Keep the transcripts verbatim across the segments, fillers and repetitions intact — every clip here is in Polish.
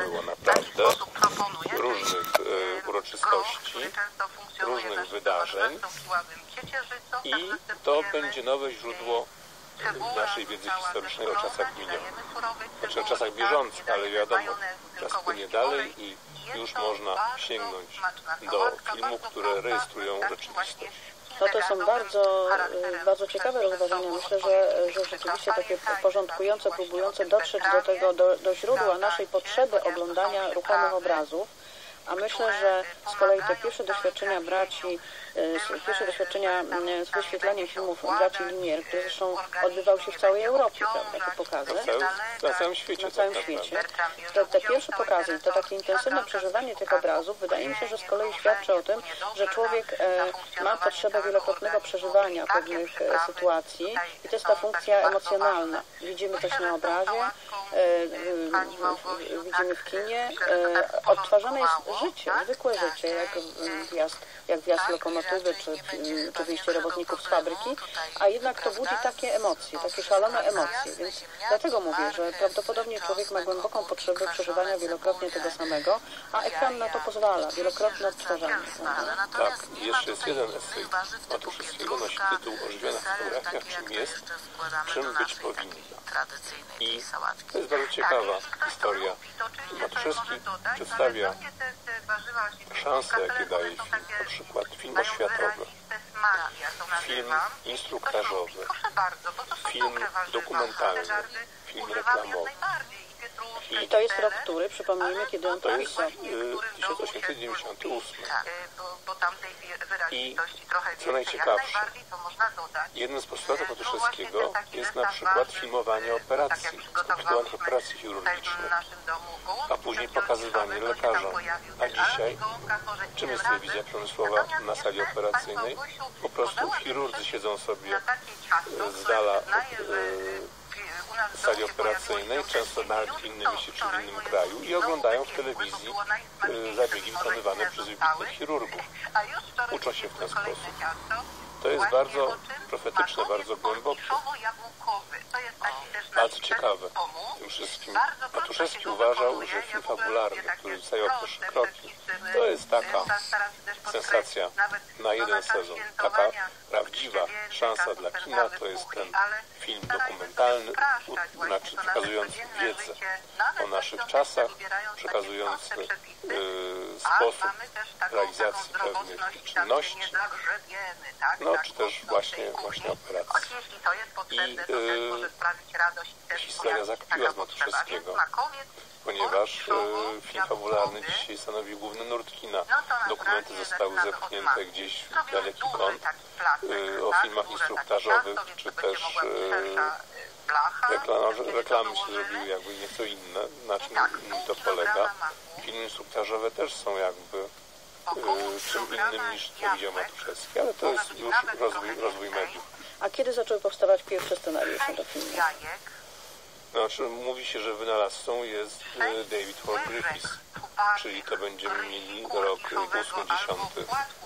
było naprawdę różnych e, uroczystości, różnych wydarzeń i to będzie nowe źródło naszej wiedzy historycznej o czasach minionych. Znaczy o czasach bieżących, ale wiadomo, czas płynie dalej i już można sięgnąć do filmów, które rejestrują rzeczywistość. No to są bardzo, bardzo ciekawe rozważania. Myślę, że, że rzeczywiście takie porządkujące, próbujące dotrzeć do tego, do, do źródła naszej potrzeby oglądania ruchomych obrazów. A myślę, że z kolei te pierwsze doświadczenia braci, pierwsze doświadczenia z wyświetlaniem filmów braci Lumière, które zresztą odbywały się w całej Europie, prawda, te pokazy. Na całym, na całym świecie. Na całym świecie. Te, te pierwsze pokazy, to takie intensywne przeżywanie tych obrazów, wydaje mi się, że z kolei świadczy o tym, że człowiek e, ma potrzebę wielokrotnego przeżywania pewnych e, sytuacji i to jest ta funkcja emocjonalna. Widzimy coś na obrazie, e, e, widzimy w kinie, e, odtwarzane jest życie, zwykłe życie, jak wjazd, jak wjazd lokomotywy, czy, czy wyjście robotników z fabryki, a jednak to budzi takie emocje, takie szalone emocje, więc dlatego mówię, że prawdopodobnie człowiek ma głęboką potrzebę przeżywania wielokrotnie tego samego, a ekran na to pozwala, wielokrotne odtwarzanie. Tak, i jeszcze jest jeden esej, otóż jego nosi tytuł Ożywiona fotografia, czym jest, czym być powinna. I to jest bardzo ciekawa historia. Matuszewski przedstawia szanse, jakie daje film, na przykład film oświatowy, film instruktażowy, film dokumentalny, film reklamowy. I to jest rok, który, przypomnijmy, kiedy on to To jest pisał. y, tysiąc osiemset dziewięćdziesiąty ósmy. I co najciekawsze, jednym z postulatów Matuszewskiego jest na przykład filmowanie operacji, skomplikowanych operacji chirurgicznych, a później pokazywanie lekarzom. A dzisiaj, czym jest telewizja przemysłowa na sali operacyjnej? Po prostu chirurdzy siedzą sobie z dala od y, sali operacyjnej, często nawet w innym mieście czy w innym kraju i oglądają w telewizji y, zabiegi wykonywane przez wybitnych chirurgów. Uczą się w ten sposób. To jest bardzo profetyczne, bardzo głębokie. Bardzo ciekawe w tym wszystkim. Matuszewski uważał, że film fabularny, który zajął pierwsze kroki, to jest taka sensacja na jeden sezon. Taka prawdziwa szansa dla kina to jest ten film dokumentalny, znaczy przekazujący wiedzę o naszych czasach, przekazujący y, sposób realizacji pewnych czynności, no czy też właśnie, właśnie operacji. I y, historia zakpiła z Matuszewskiego, ponieważ y, film fabularny dzisiaj stanowi główny nurt kina. Dokumenty zostały zepchnięte gdzieś w daleki kąt. Y, o filmach instruktażowych, czy też y, reklam, reklamy się zrobiły jakby nieco inne, na czym to polega. Filmy instruktażowe też są jakby y, czym innym niż to widział Matuszewski, ale to jest już rozwój, rozwój mediów. A kiedy zaczęły powstawać pierwsze scenariusze do filmu? Znaczy, mówi się, że wynalazcą jest y, David Hall Griffiths, czyli to będziemy mieli rok ósmy dziesiąty,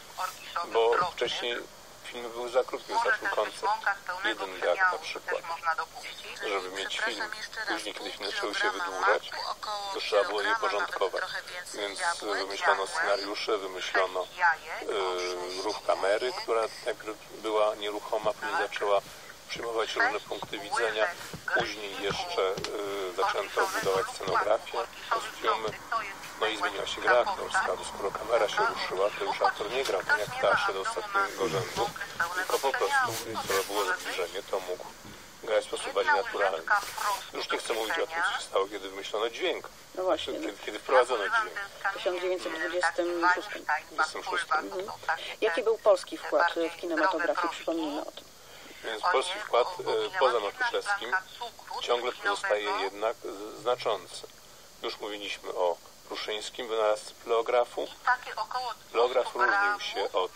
bo wcześniej filmy były za krótkie, wystarczył koncept, jeden gag na przykład, żeby mieć film. Później, kiedy filmy zaczęły się wydłużać, to trzeba było je porządkować. Więc wymyślono scenariusze, wymyślono y, ruch kamery, która najpierw była nieruchoma, później zaczęła przyjmować różne punkty widzenia. Później jeszcze y, zaczęto budować scenografię, kostiumy. No i zmieniła się gra aktorska. Skoro kamera się ruszyła, to już aktor nie grał tak jak w teatrze do ostatniego rzędu, tylko po prostu, co było zbliżenie, to mógł grać w sposób bardziej naturalny. Już nie chcę mówić o tym, co się stało, kiedy wymyślono dźwięk. No właśnie. Kiedy, kiedy wprowadzono dźwięk. W tysiąc dziewięćset dwudziestym szóstym. dwudziestym szóstym. Mhm. Jaki był polski wkład w kinematografię? Przypomnijmy o tym. Więc polski wkład e, poza Matuszewskim ciągle pozostaje jednak znaczący. Już mówiliśmy o Pruszyńskim, wynalazcy pleografu. Pleograf różnił się od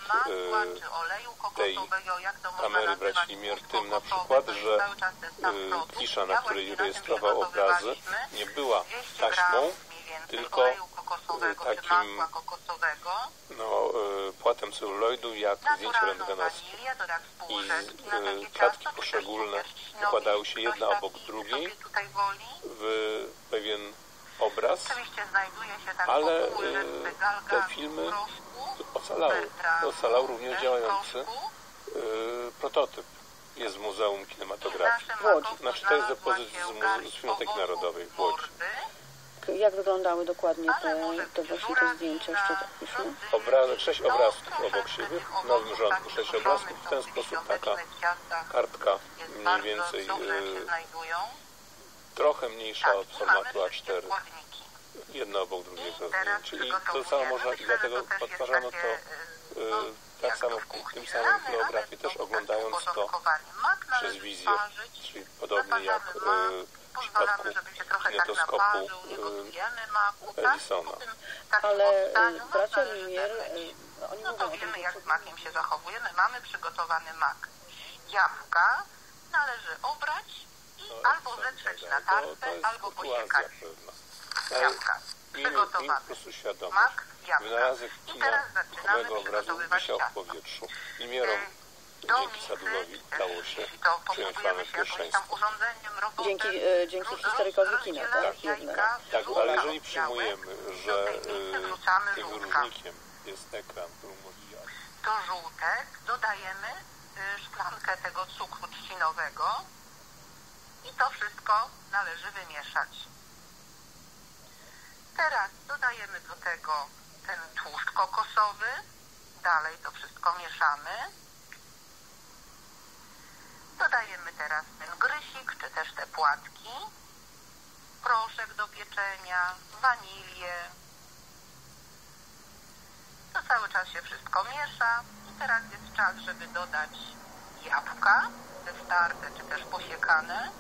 e, tej kamery braci Lumière tym na przykład, że e, klisza, na której rejestrował obrazy, nie była taśmą, tylko e, takim no, e, płatem celuloidu jak zdjęcie rentgenowskie. I e, klatki poszczególne układały się jedna obok drugiej w pewien obraz, ale te filmy ocalały. Ocalał również działający prototyp. Jest w Muzeum Kinematografii w Łodzi. Znaczy to jest depozyt z Filmoteki Narodowej w Łodzi. Jak wyglądały dokładnie te, te właśnie te zdjęcia? Jeszcze tak piszmy? Obrazek, sześć obrazków obok siebie, w nowym rządku sześć obrazków. W ten sposób taka kartka mniej więcej yy, trochę mniejsza od formatu A cztery. Jedno obok drugiego zdjęcie. I to samo można, i dlatego odtwarzano to yy, tak samo w tym samym kineografie, też oglądając to przez wizję, czyli podobnie jak yy, w przypadku kinetoskopu yy, Edisona. Ale bracia Lumière, oni no to wiemy, jak z makiem się zachowujemy. Mamy przygotowany mak. Jabłka należy obrać i no, albo zetrzeć na tarczę, albo posiekać. Jabłka. Przygotowany mak, jabłka. Wynalazek kinowego obrazu wisiał w powietrzu. Nimierą dzięki Sadulowi udało się przyjąć mamy pierwszeństwo. Dzięki, e, dzięki historykowi kina, tak? Tak, tak, ale jeżeli przyjmujemy, że e, tym wyróżnikiem jest ekran, który umożliwia... Do żółtek dodajemy y, szklankę tego cukru trzcinowego i to wszystko należy wymieszać. Teraz dodajemy do tego ten tłuszcz kokosowy, dalej to wszystko mieszamy. Dodajemy teraz ten grysik, czy też te płatki, proszek do pieczenia, wanilię. To cały czas się wszystko miesza i teraz jest czas, żeby dodać jabłka, te starte czy też posiekane.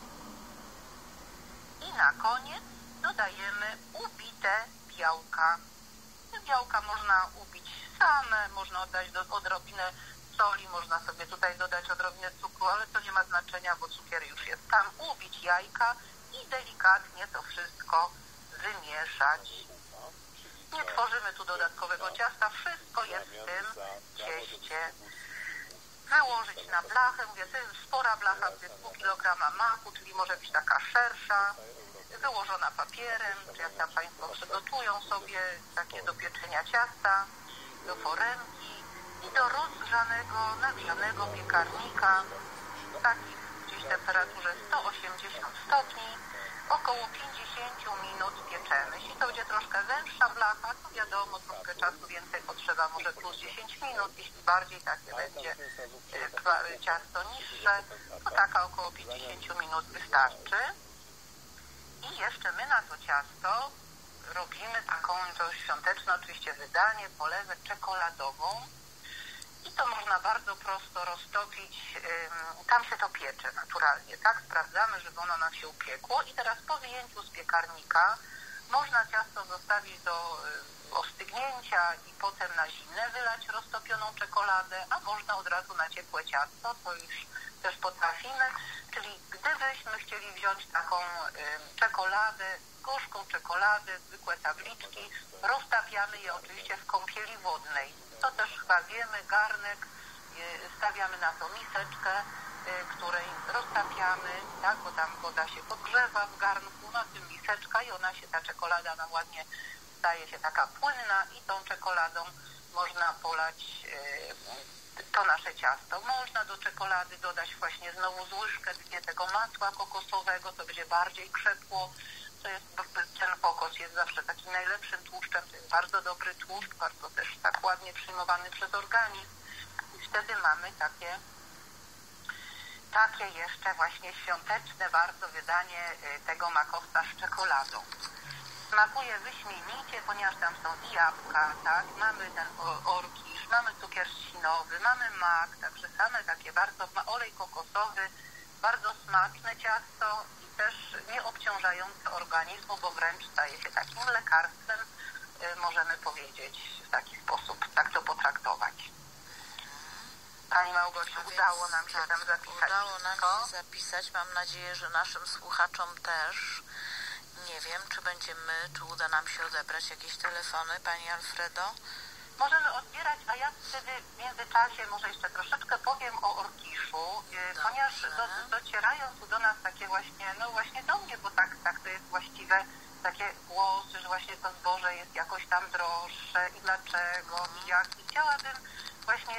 I na koniec dodajemy ubite białka. Te białka można ubić same, można oddać do, odrobinę soli, można sobie tutaj dodać odrobinę cukru, ale to nie ma znaczenia, bo cukier już jest tam. Ubić jajka i delikatnie to wszystko wymieszać. Nie tworzymy tu dodatkowego ciasta, wszystko jest w tym cieście. Wyłożyć na blachę, mówię, to jest spora blacha, to jest pół kilograma maku, czyli może być taka szersza, wyłożona papierem, czy jak tam Państwo przygotują sobie takie do pieczenia ciasta, do foremki i do rozgrzanego, nagrzanego piekarnika, w takiej gdzieś temperaturze sto osiemdziesiąt stopni, około pięćdziesiąt minut pieczemy. Jeśli to będzie troszkę węższa blacha, to wiadomo, troszkę czasu więcej potrzeba, może plus dziesięć minut. Jeśli bardziej takie będzie y, ciasto niższe, to taka około pięćdziesiąt minut wystarczy. I jeszcze my na to ciasto robimy taką to świąteczne oczywiście wydanie, polewę czekoladową. I to można bardzo prosto roztopić, ym, tam się to piecze naturalnie, tak? Sprawdzamy, żeby ono nam się upiekło i teraz po wyjęciu z piekarnika można ciasto zostawić do y, ostygnięcia i potem na zimne wylać roztopioną czekoladę, a można od razu na ciepłe ciasto, to już też potrafimy, czyli gdybyśmy chcieli wziąć taką y, czekoladę, gorzką czekoladę, zwykłe tabliczki, roztapiamy je oczywiście w kąpieli wodnej. To też chyba wiemy, garnek, stawiamy na to miseczkę, której roztapiamy, tak, bo tam woda się podgrzewa w garnku, na tym miseczka i ona się, ta czekolada nam ładnie staje się taka płynna i tą czekoladą można polać to nasze ciasto. Można do czekolady dodać właśnie znowu z łyżkę tego masła kokosowego, to będzie bardziej krzepło. To jest, ten kokos jest zawsze takim najlepszym tłuszczem, to jest bardzo dobry tłuszcz, bardzo też tak ładnie przyjmowany przez organizm i wtedy mamy takie, takie jeszcze właśnie świąteczne bardzo wydanie tego makowca z czekoladą. Smakuje wyśmienicie, ponieważ tam są i jabłka, tak, mamy ten orkisz, mamy cukier trzcinowy, mamy mak, także same takie bardzo, olej kokosowy, bardzo smaczne ciasto i też nie obciążające organizmu, bo wręcz staje się takim lekarstwem, możemy powiedzieć w taki sposób, tak to potraktować. Pani Małgosiu, udało nam się tam zapisać. Udało nam się zapisać, mam nadzieję, że naszym słuchaczom też. Nie wiem, czy będziemy, czy uda nam się odebrać jakieś telefony, Pani Alfredo? Możemy odbierać, a ja wtedy w międzyczasie może jeszcze troszeczkę powiem o orkiszu, Dobrze. ponieważ do, docierają tu do nas takie właśnie, no właśnie do mnie, bo tak, tak to jest właściwe takie głosy, że właśnie to zboże jest jakoś tam droższe i dlaczego i jak. I chciałabym właśnie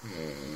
Hmm.